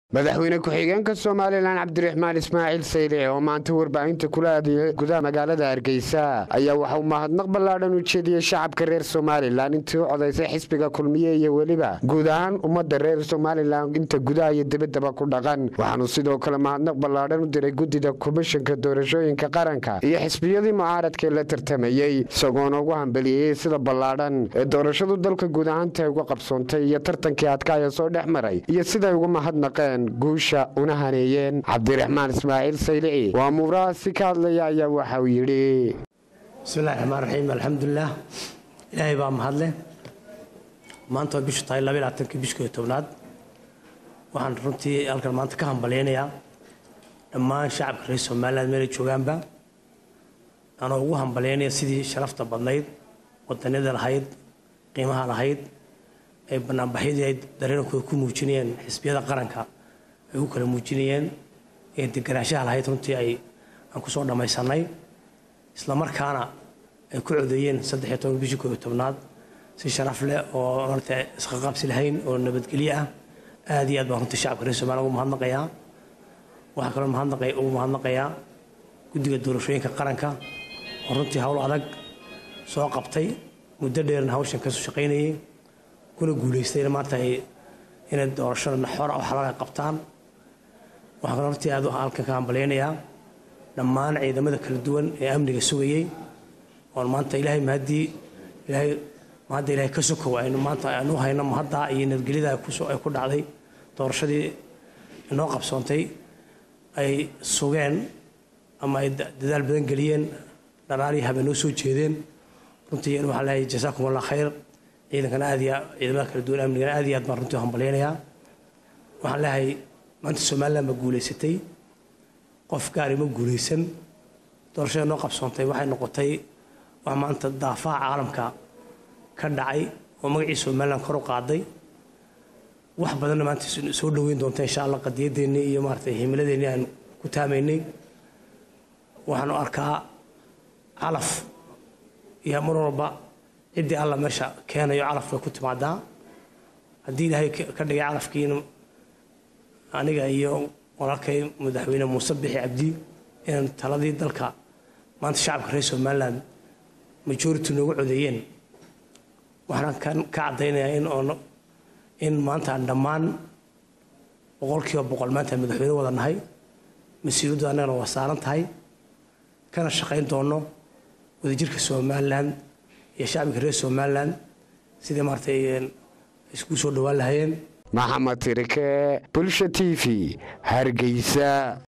madaxweyne ku-xigeenka Soomaaliland Cabdiraxmaan Ismaaciil Saylici oo maanta warbaahinta kula hadlayay gudaha magaalada Hargeysa ayaa waxa uu mahadnaq ballaaran u jeediyay shacabka reer Soomaaliland intii u codeysay xisbiga kulmiye iyo waliba guud ahaan ummadda reer Soomaaliland inta gudaha iyo dibadda ku dhaqan waxaanu sidoo kale mahadnaq ballaaran u diray gudida komishanka doorashooyinka qaranka iyo xisbiyadii mucaaradka la tartamayay isagoon ugu hambaliyay sida ballaaran ee doorashadu dalka guud ahaan uga qabsoontay iyo tartankii adkaaya soo dhexmaray iyo sida ugu mahadnaqeen guusha una haneeyeen Cabdiraxmaan Ismaaciil Saylici waa muraasi ka hadlaya ayaa waxa uu yiri bismillaahir rahmaanir rahiim alxamdulillah ilaahay baa mahadle maanta bishu tahay 22 bishii 10aad waxaan runtii halkan maanta ka hambaleynayaa dhammaan shacabka reer Soomaaliland meel joogaanba aan ugu hambaleynayaa sidii sharafta badnayd wadanida lahayd qiimaha lahayd ay banaanbaxyada dareenkooda ku muujinayeen xisbiyada qaranka ay u kala muujinayeen ee deganaanshaha lahayd runtii aan ku soo dhamaysanay isla markaana ay ku codeeyeen 13 bishii 10aad si sharaf leh oo marta isqa qabsi lahayn oo nabadgelyo ah aad iyo aad baan runtii shacabka reer Soomaaliland ugu mahadnaqayaa waxa kale mahadnaqayaa guddiga doorashooyinka qaranka oo runtii hawl adag soo qabtay muddo dheerna hawshan ka soo shaqeynayay kuna guuleystay maanta inay doorashada xor ah xalaal qabtaan waxaan runtii aad halka ka hambaleynayaa dhammaan ciidamada kala duwan ee amniga sugayay oo maanta ilaahay ilaahay ka sokow aynu maanta aanu hayno mahadda iyo nabadgelyada ku dhacday doorashadii inoo qabsoontay ay sugeen ama ay dadaal badan geliyeen dharaari habeenoo soo jeedeen runtii waxaan leeyahay jazaakumullahu khayr ciidankana ciidamada kala duwan amniga aad iyo aad baan runtii hambaleynayaa waxaan leeyahay maanta Soomaaliland ma guuleysatay qof gaar ma guuleysan doorashada noo qabsoontay waxay noqotay wax maanta daafaca caalamka ka dhacay oo magaciisa Soomaaliland kor u qaaday wax badan maanta soo dhaweyn doonta insha Allah qadiyadeena iyo maartay himiladeena aan ku taameynay waxaan arkaa calaf iyo marwalba cidii alla meesha keenayo calaf way ku timaadaa hadii ilaahay ka dhigay calafkiina aniga iyo walaalkay madaxweyne Muuse Bixi Cabdi in taladii dalka maanta shacabka reer Soomaaliland majority noogu codeeyeen waxaan ka cadeynayaa in maanta dhammaan boqolkiiba maanta madaxweyne wada nahay mas'uuliyadda anagana waa saaran tahay kana shaqeyn doono wadajirka Soomaaliland iyo shacabka reer Soomaaliland sidii maartay isku soo dhawaan lahayeen Maxamed Tirike Bulsha TV Hargeysa.